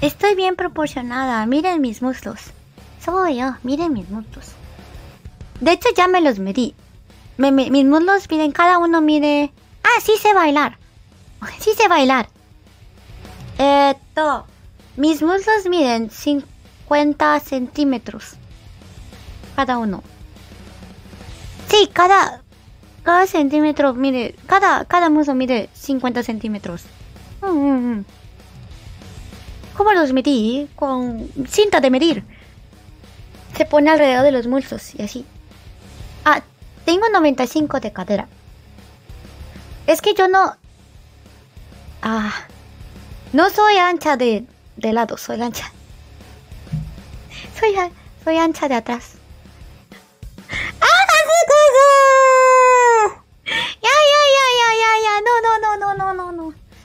Estoy bien proporcionada. Miren mis muslos. Soy yo. Miren mis muslos. De hecho, ya me los medí. Mis muslos miden, cada uno mide... Ah, sí sé bailar. Sí sé bailar. Mis muslos miden 50 centímetros. Cada uno. Sí, cada centímetro mide... Cada muslo mide 50 centímetros. ¿Cómo los medí? Con cinta de medir. Se pone alrededor de los muslos y así. Ah, tengo 95 de cadera. Es que yo no... no soy ancha de lado, soy ancha. Soy ancha de atrás.